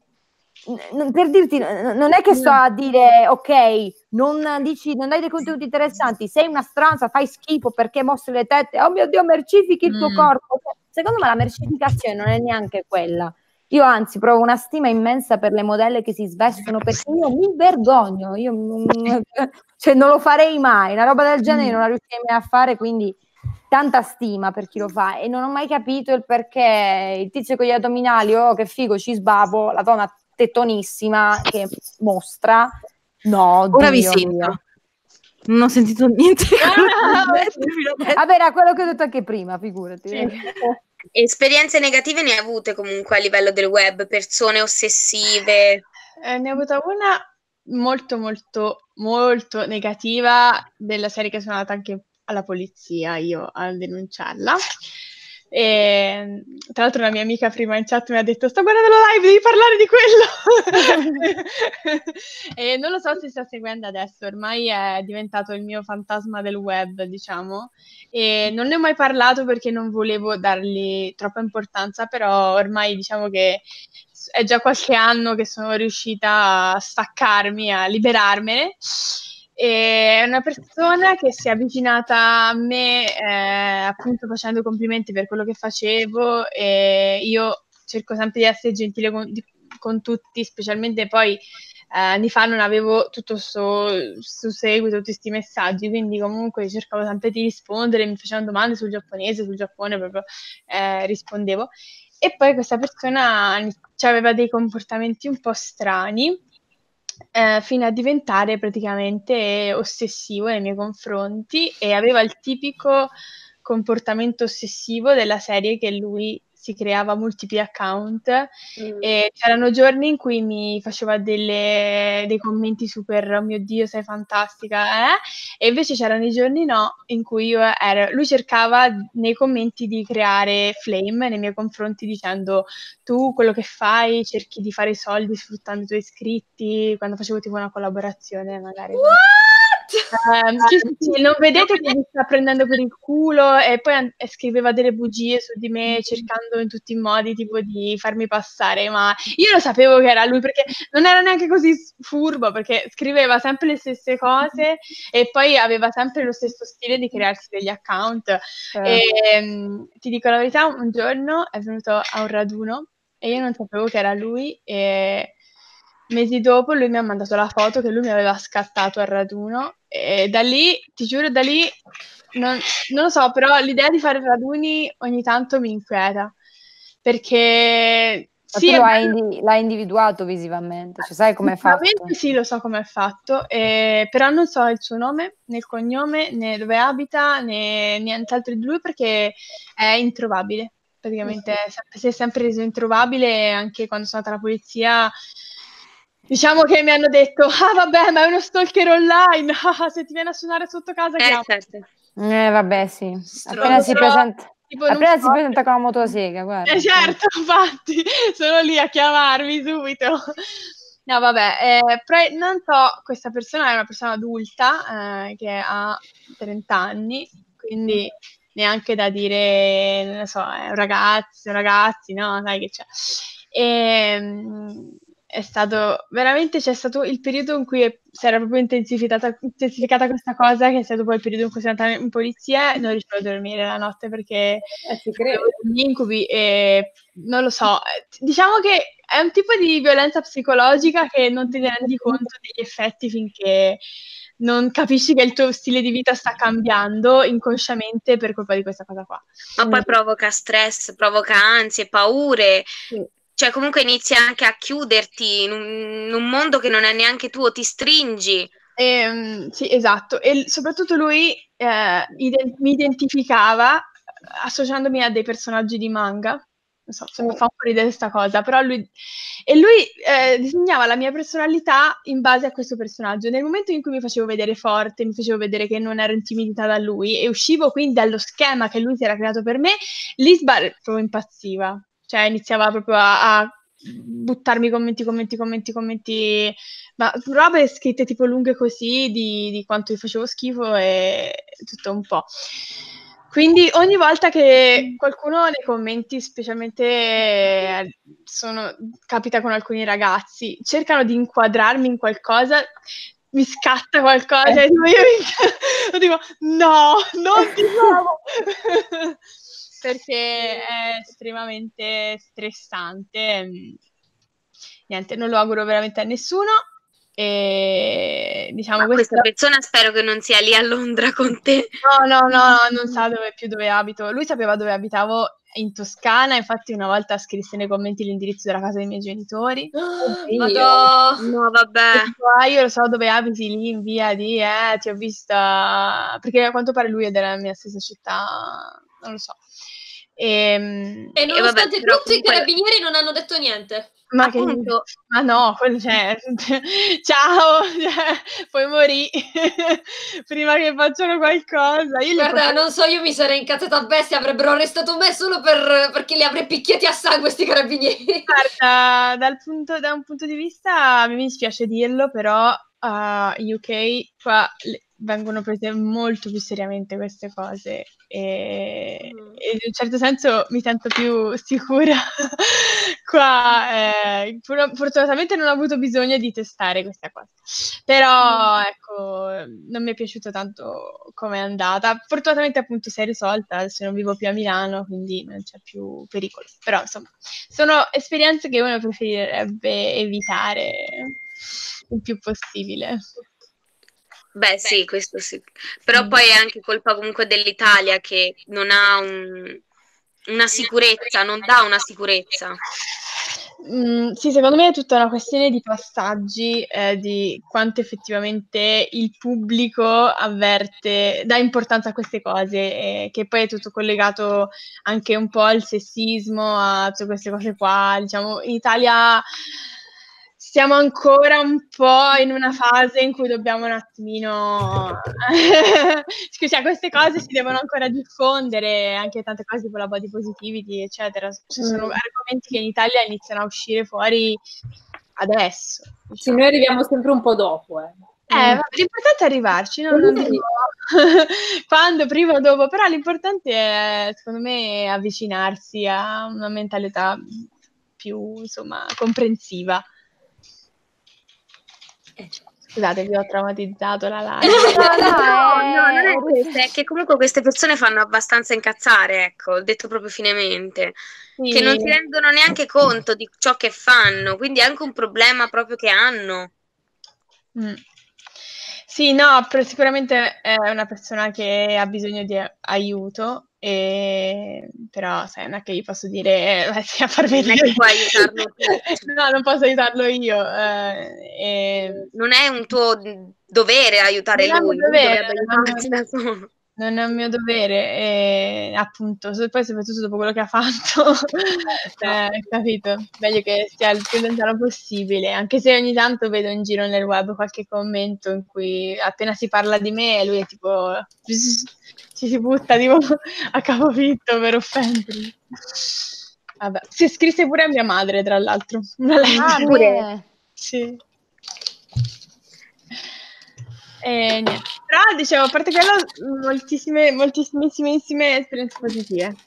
n- per dirti, n- non è che sto a dire ok, non dici, non hai dei contenuti interessanti, sei una stronza, fai schifo perché mostri le tette, oh mio Dio, mercifichi il tuo Mm. corpo. Secondo me la mercificazione non è neanche quella. Io anzi provo una stima immensa per le modelle che si svestono perché io mi vergogno, io non, cioè, non lo farei mai, una roba del genere non la riuscirei mai a fare, quindi tanta stima per chi lo fa e non ho mai capito il perché il tizio con gli addominali, oh che figo, ci sbabo, la donna tettonissima che mostra, no, Ora vi Dio sento. mio. Non ho sentito niente. Vabbè, era quello che ho detto anche prima, figurati. Sì. Esperienze negative ne hai avute comunque a livello del web, persone ossessive. Eh, ne ho avuta una molto molto molto negativa della serie che sono andata anche alla polizia io a denunciarla. E, tra l'altro una mia amica prima in chat mi ha detto sto guardando la live, devi parlare di quello. E non lo so se sta seguendo adesso, ormai è diventato il mio fantasma del web, diciamo, e non ne ho mai parlato perché non volevo dargli troppa importanza, però ormai diciamo che è già qualche anno che sono riuscita a staccarmi, a liberarmene. E è una persona che si è avvicinata a me eh, appunto facendo complimenti per quello che facevo e io cerco sempre di essere gentile con, di, con tutti, specialmente poi eh, anni fa non avevo tutto su seguito, tutti questi messaggi, quindi comunque cercavo sempre di rispondere, mi facevano domande sul giapponese, sul Giappone proprio eh, rispondevo. E poi questa persona cioè, aveva dei comportamenti un po' strani eh, fino a diventare praticamente ossessivo nei miei confronti e aveva il tipico comportamento ossessivo della serie che lui si creava multipli account Mm. e c'erano giorni in cui mi faceva delle, dei commenti super oh mio Dio sei fantastica eh? E invece c'erano i giorni no in cui io ero, lui cercava nei commenti di creare flame nei miei confronti dicendo tu quello che fai cerchi di fare i soldi sfruttando i tuoi iscritti quando facevo tipo una collaborazione magari Um, sì, sì, sì, non vedete che mi sta prendendo per il culo e poi an- e scriveva delle bugie su di me cercando in tutti i modi tipo di farmi passare, ma io lo sapevo che era lui perché non era neanche così s- furbo perché scriveva sempre le stesse cose e poi aveva sempre lo stesso stile di crearsi degli account e um, ti dico la verità, un giorno è venuto a un raduno e io non sapevo che era lui e mesi dopo lui mi ha mandato la foto che lui mi aveva scattato al raduno e da lì, ti giuro, da lì non, non lo so, però l'idea di fare raduni ogni tanto mi inquieta perché Ma sì, tu è lo hai bello, indi- l'hai individuato visivamente, cioè sai come è sicuramente fatto? sì, lo so come è fatto, eh, però non so il suo nome, né il cognome, né dove abita, né nient'altro di lui perché è introvabile. Praticamente è sempre- si è sempre reso introvabile anche quando sono andata alla polizia. Diciamo che mi hanno detto, ah vabbè, ma è uno stalker online, ah, se ti viene a suonare sotto casa, Eh, chiama. certo. Eh, vabbè, sì. Appena si Stronzo. presenta, Tipo in un appena si forte. presenta con la motosega, guarda. Eh certo, infatti, sono lì a chiamarmi subito. No, vabbè, eh, pre- non so, questa persona è una persona adulta eh, che ha trenta anni, quindi neanche da dire, non lo so, è un ragazzo, ragazzi, no, sai che c'è. E, è stato veramente c'è stato il periodo in cui è- si era proprio intensificata, intensificata questa cosa, che è stato poi il periodo in cui sono andata in polizia e non riuscivo a dormire la notte perché Eh, ci avevo credo. degli incubi e non lo so, eh, diciamo che è un tipo di violenza psicologica che non te ne rendi conto degli effetti finché non capisci che il tuo stile di vita sta cambiando inconsciamente per colpa di questa cosa qua. Ma poi provoca stress, provoca ansie, paure. Sì. Cioè, comunque inizi anche a chiuderti in un, in un mondo che non è neanche tuo, ti stringi. Ehm, sì, esatto. E l- soprattutto lui eh, ide- mi identificava eh, associandomi a dei personaggi di manga. Non so, se mi fa un po' ridere questa cosa, però lui... E lui eh, disegnava la mia personalità in base a questo personaggio. Nel momento in cui mi facevo vedere forte, mi facevo vedere che non ero intimidita da lui e uscivo quindi dallo schema che lui si era creato per me, Lisbar proprio impazziva. Cioè iniziava proprio a, a buttarmi commenti, commenti, commenti, commenti ma robe scritte tipo lunghe così di, di quanto io facevo schifo e tutto un po'. Quindi ogni volta che qualcuno nei commenti, specialmente eh, sono, capita con alcuni ragazzi, cercano di inquadrarmi in qualcosa, mi scatta qualcosa e io, io dico no, non ti provo! Perché è estremamente stressante. Niente, non lo auguro veramente a nessuno. E diciamo Ma questo. questa persona spero che non sia lì a Londra con te. No, no, no, no, non sa dove, più dove abito. Lui sapeva dove abitavo in Toscana, infatti una volta scrisse nei commenti l'indirizzo della casa dei miei genitori. Madò. No, vabbè. E tipo, ah, io lo so dove abiti lì in via di, eh, ti ho vista, perché a quanto pare lui è della mia stessa città, non lo so. E, E nonostante vabbè, però tutto, i comunque- carabinieri non hanno detto niente. ma che, Appunto. ma no, quello cioè, ciao, cioè, puoi morire prima che facciano qualcosa. Io li Guarda, potrei- non so, io mi sarei incazzata a bestia, avrebbero arrestato me solo per, perché li avrei picchiati a sangue sti carabinieri. Guarda, dal punto, da un punto di vista, mi dispiace dirlo, però a U K qua le- vengono prese molto più seriamente queste cose e, Mm. e in un certo senso mi sento più sicura qua. eh, for- fortunatamente non ho avuto bisogno di testare questa cosa, però ecco, non mi è piaciuto tanto come è andata. Fortunatamente appunto si è risolta, adesso non vivo più a Milano, quindi non c'è più pericolo, però insomma sono esperienze che uno preferirebbe evitare il più possibile. Beh, sì, questo sì. Però poi è anche colpa comunque dell'Italia che non ha un- una sicurezza, non dà una sicurezza. Mm, sì, secondo me è tutta una questione di passaggi, eh, di quanto effettivamente il pubblico avverte, dà importanza a queste cose, e che poi è tutto collegato anche un po' al sessismo, a tutte queste cose qua. Diciamo, in Italia siamo ancora un po' in una fase in cui dobbiamo un attimino cioè queste cose si devono ancora diffondere, anche tante cose tipo la body positivity, eccetera. Ci sono Mm. argomenti che in Italia iniziano a uscire fuori adesso. Sì, Diciamo. noi arriviamo sempre un po' dopo. Eh. Eh, Mm. vabbè, l'importante è arrivarci, non, non Sì. dico quando, prima o dopo, però l'importante è, secondo me, avvicinarsi a una mentalità più, insomma, comprensiva. Scusate, vi ho traumatizzato la live. No, no, No, è- no, non è questo, è che comunque queste persone fanno abbastanza incazzare, ecco, ho detto proprio finemente, Sì. che non si rendono neanche conto di ciò che fanno, quindi è anche un problema proprio che hanno. Mm. Sì, no, però sicuramente è una persona che ha bisogno di a- aiuto, e... però sai, non è che gli posso dire eh, vai a far Non è vedere. che puoi aiutarlo tu. No, non posso aiutarlo io. eh, e- Non è un tuo dovere aiutare Non è un lui, mio lui dovere, dovrebbe non è un aiutarsi da solo. Non è un mio dovere, e appunto, so- poi soprattutto dopo quello che ha fatto, eh, capito? Meglio che stia il più lontano possibile, anche se ogni tanto vedo in giro nel web qualche commento in cui appena si parla di me lui è tipo ci si butta tipo a capofitto per offendermi. Vabbè, si scrisse pure a mia madre, tra l'altro, una lettera. Ah, Pure. bene. Sì. E niente. Però dicevo, a parte quello, moltissime, moltissimissime esperienze positive.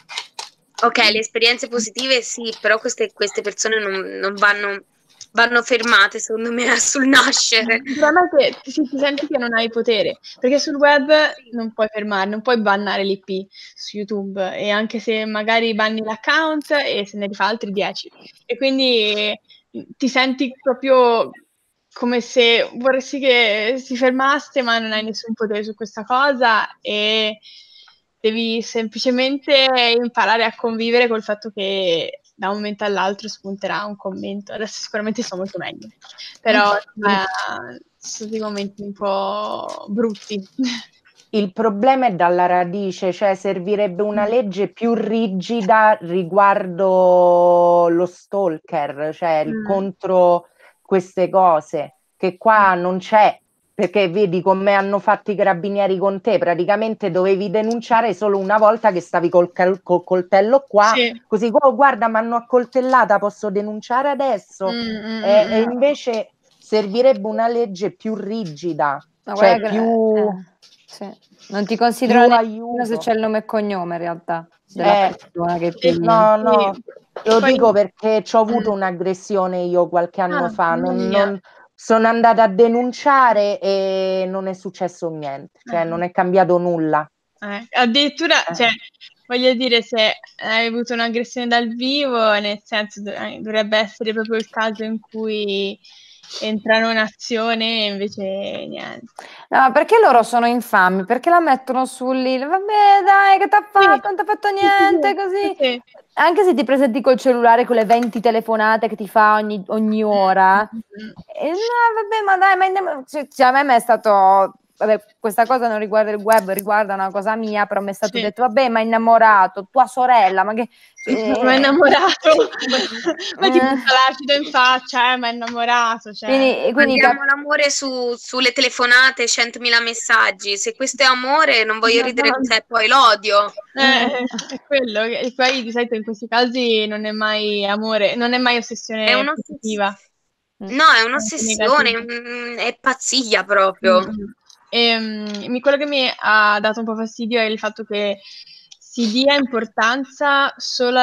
Ok, le esperienze positive sì, però queste, queste persone non, non vanno, vanno fermate, secondo me, sul nascere. Il problema è che ti, ti senti che non hai potere, perché sul web non puoi fermare, non puoi bannare l'I P su YouTube, e anche se magari banni l'account e se ne rifà altri dieci. E quindi ti senti proprio come se vorresti che si fermasse, ma non hai nessun potere su questa cosa e devi semplicemente imparare a convivere col fatto che da un momento all'altro spunterà un commento. Adesso sicuramente sto molto meglio, però eh, sono dei momenti un po' brutti. Il problema è dalla radice, cioè servirebbe una legge più rigida riguardo lo stalker, cioè il Mm. contro queste cose, che qua non c'è, perché vedi come hanno fatto i carabinieri con te, praticamente dovevi denunciare solo una volta che stavi col, cal- col coltello qua, Sì. così oh, guarda mi hanno accoltellata, posso denunciare adesso? Mm, mm, E, mm, e mm. invece servirebbe una legge più rigida, Ma cioè guarda che- più... eh, sì. Non ti considero più nemmeno se aiuto. c'è il nome e cognome in realtà della Eh, persona che Sì, ti... No, no, sì. lo Poi- dico perché ci ho avuto Mm. un'aggressione io qualche anno Ah, fa, non, mamma mia. non- sono andata a denunciare e non è successo niente, cioè Ah. non è cambiato nulla. Eh, addirittura, Eh. cioè, voglio dire, se hai avuto un'aggressione dal vivo, nel senso, do- eh, dovrebbe essere proprio il caso in cui entrano in azione e invece niente. No, perché loro sono infami? Perché la mettono su lì? Vabbè, dai, che t'ha fatto? Non t'ha fatto Sì, sì, niente, sì, così. sì. Anche se ti presenti col cellulare con le venti telefonate che ti fa ogni, ogni ora. Mm. E no, vabbè, ma dai, ma innem- cioè, cioè, a me è stato... Vabbè, questa cosa non riguarda il web, riguarda una cosa mia, però mi è stato Sì. detto, vabbè, ma è innamorato, tua sorella, ma che... cioè, Ma è innamorato, ma ti Eh. butta l'acido in faccia, eh, ma è innamorato, cioè. Quindi, quindi cap- Mandiamo l'amore su, sulle telefonate, centomila messaggi. Se questo è amore, non voglio ridere con te, poi l'odio. Eh, è quello, che- e poi di solito in questi casi non è mai amore, non è mai ossessione È un'ossessione. positiva. No, è un'ossessione, Anche mm, è pazzia proprio. Mm. E, mm, mi- quello che mi ha dato un po' fastidio è il fatto che si dia importanza solo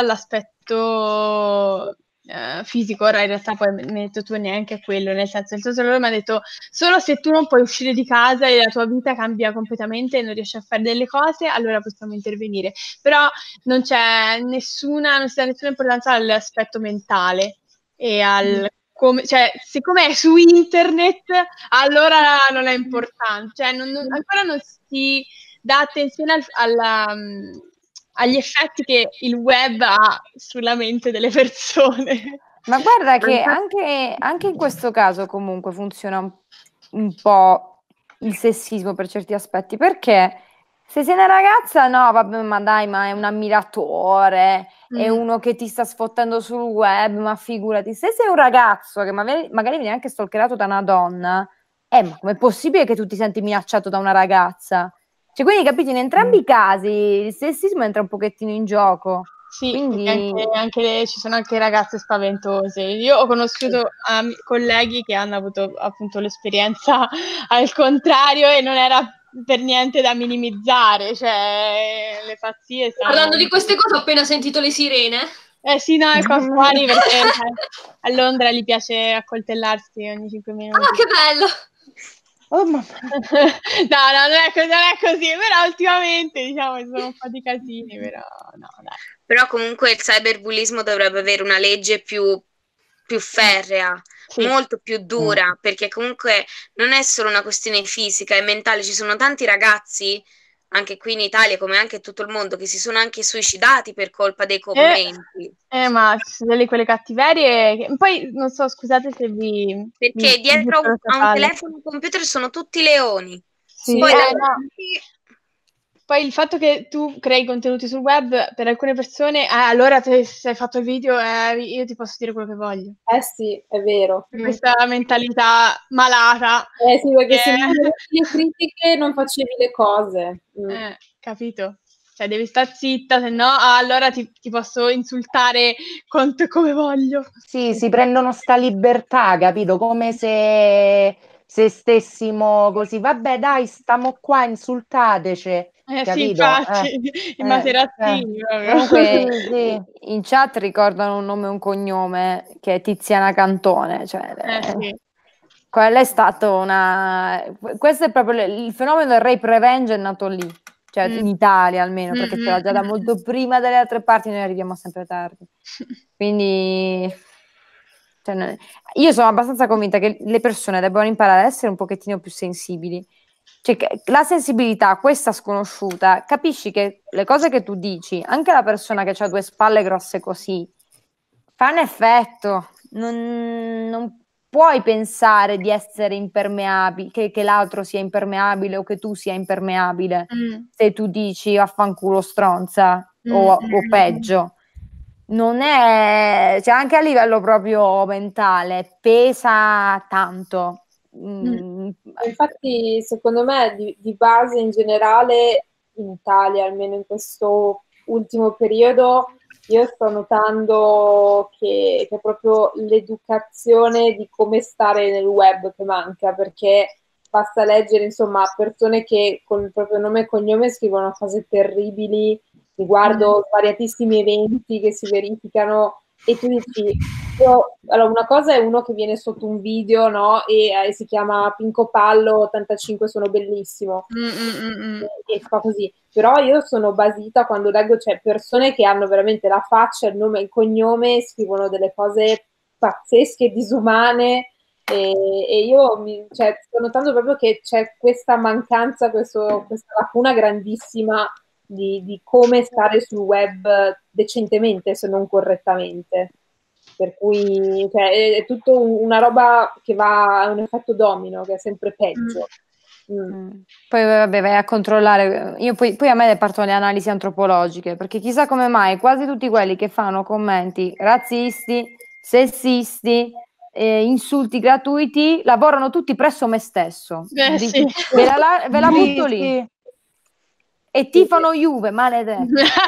all'aspetto eh, fisico. Ora in realtà poi mi hai detto tu neanche a quello, nel senso, il tuo loro mi ha detto solo se tu non puoi uscire di casa e la tua vita cambia completamente e non riesci a fare delle cose, allora possiamo intervenire. Però non c'è nessuna, non si dà nessuna importanza all'aspetto mentale e al come, cioè, siccome è su internet, allora non è importante, cioè non, non- ancora non si dà attenzione al- alla, mm, agli effetti che il web ha sulla mente delle persone. Ma guarda che anche, anche in questo caso comunque funziona un, un po' il sessismo per certi aspetti, perché se sei una ragazza, no, vabbè, ma dai, ma è un ammiratore, è Mm. uno che ti sta sfottando sul web, ma figurati, se sei un ragazzo che magari, magari viene anche stalkerato da una donna, eh, ma com'è possibile che tu ti senti minacciato da una ragazza? Cioè, quindi capito, in entrambi i casi il sessismo entra un pochettino in gioco. Sì, Quindi anche, anche le- ci sono anche ragazze spaventose. Io ho conosciuto am- colleghi che hanno avuto appunto l'esperienza al contrario e non era per niente da minimizzare, cioè le pazzie stanno... Parlando di queste cose ho appena sentito le sirene. Eh sì, no, è qua fuori perché sai, a Londra gli piace accoltellarsi ogni cinque minuti. Ah, che bello! Oh, mamma. No, no, non è, co- non è così, però ultimamente diciamo ci sono un po' di casini, però no, dai. Però comunque il cyberbullismo dovrebbe avere una legge più, più ferrea, Sì. molto più dura, perché comunque non è solo una questione fisica, è mentale. Ci sono tanti ragazzi, anche qui in Italia come anche in tutto il mondo, che si sono anche suicidati per colpa dei commenti. Eh, ma ci sono delle quelle cattiverie che... Poi, non so, scusate se vi... Perché vi- dietro vi a un, butto a un palle. telefono, un computer sono tutti leoni. Sì, Poi eh, davanti- no. Poi il fatto che tu crei contenuti sul web, per alcune persone, ah, allora te, se hai fatto il video, eh, io ti posso dire quello che voglio. Eh sì, è vero. Questa mentalità malata. Eh sì, perché se Eh. non avevi le critiche non facevi le cose. Mm. Eh, capito? Cioè, devi star zitta, se no, ah, allora ti, ti posso insultare quanto e come voglio. Sì, si prendono sta libertà, capito? Come se, se stessimo così, vabbè, dai, stiamo qua, insultateci, Eh sì, capito? infatti, Eh, i eh, materazzini eh. proprio. comunque Sì, sì. in chat ricordano un nome e un cognome che è Tiziana Cantone, cioè Eh eh, sì. quella è stato una questo è proprio il il fenomeno del rape revenge è nato lì, cioè Mm. in Italia almeno, perché Mm, c'era già da mm, molto prima delle altre parti, noi arriviamo sempre tardi. Quindi cioè, non- io sono abbastanza convinta che le persone debbano imparare ad essere un pochettino più sensibili. Cioè, che la sensibilità, questa sconosciuta, capisci che le cose che tu dici, anche la persona che ha due spalle grosse così, fa un effetto. Non, non puoi pensare di essere impermeabile, che, che l'altro sia impermeabile o che tu sia impermeabile mm. se tu dici vaffanculo stronza Mm, o, mm, o peggio. Non è, cioè anche a livello proprio mentale, pesa tanto. Mm, Infatti, secondo me, di, di base in generale, in Italia, almeno in questo ultimo periodo, io sto notando che, che proprio l'educazione di come stare nel web che manca, perché basta leggere, insomma, persone che con il proprio nome e cognome scrivono cose terribili riguardo svariatissimi eventi che si verificano e tu dici, io, allora una cosa è uno che viene sotto un video, no, e, e si chiama Pinco Pallo ottantacinque, sono bellissimo, Mm, mm, mm, mm. e, e fa così, però io sono basita quando leggo, cioè persone che hanno veramente la faccia, il nome e il cognome, scrivono delle cose pazzesche, disumane, e, e io mi, cioè, sto notando proprio che c'è questa mancanza, questo, questa lacuna grandissima di, di come stare sul web decentemente, se non correttamente. Per cui cioè, è, è tutto un- una roba che va a un effetto domino, che è sempre peggio. Mm. Mm. Poi vabbè, vai a controllare. Io poi, poi a me partono le analisi antropologiche, perché chissà come mai quasi tutti quelli che fanno commenti razzisti, sessisti, eh, insulti gratuiti, lavorano tutti presso me stesso. Eh, Dico, sì. ve la, la- ve la Sì, butto lì. sì. E tifano Juve, maledetto.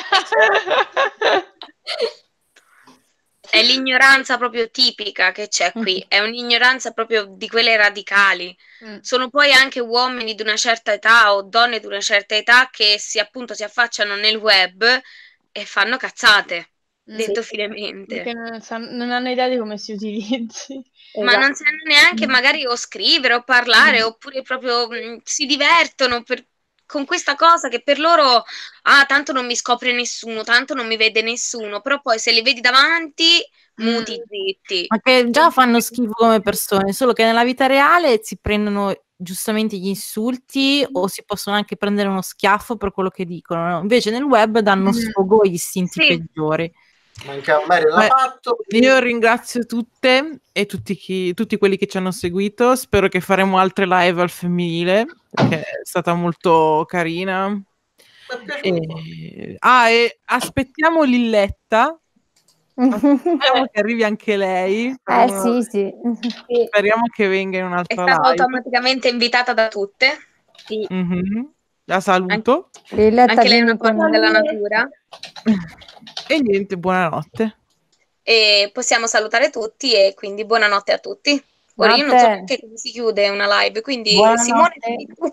È l'ignoranza proprio tipica che c'è qui, è un'ignoranza proprio di quelle radicali. Mm. Sono poi anche uomini di una certa età o donne di una certa età che si appunto si affacciano nel web e fanno cazzate, Mm. detto Sì. finemente. Perché non, san- non hanno idea di come si utilizzi. Ma Esatto. non sanno neanche magari o scrivere o parlare, oppure proprio mh, si divertono per- con questa cosa che per loro, ah, tanto non mi scopre nessuno, tanto non mi vede nessuno, però poi se li vedi davanti, muti zitti. Ma che già fanno schifo come persone, solo che nella vita reale si prendono giustamente gli insulti o si possono anche prendere uno schiaffo per quello che dicono, no? Invece nel web danno Mm. sfogo agli istinti Sì. peggiori. Manca Mario l'ha Beh, fatto. io ringrazio tutte e tutti, chi, tutti quelli che ci hanno seguito. Spero che faremo altre live al femminile, perché è stata molto carina. E... Ah, e aspettiamo Lilletta. Aspettiamo che arrivi anche lei. Eh sì, sì. Speriamo che venga in È un'altra stata live. automaticamente invitata da tutte. Sì. Mm-hmm. La saluto. Lilletta, Anche lei è vieni una con forma della noi. natura. E niente, buonanotte. E possiamo salutare tutti e quindi buonanotte a tutti. Ora io non so Notte. perché come si chiude una live, quindi Buonanotte. Simone dimmi tu.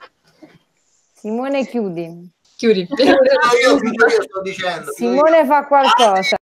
Simone, chiudi. Chiudi. No, io, io sto dicendo. Simone fa qualcosa.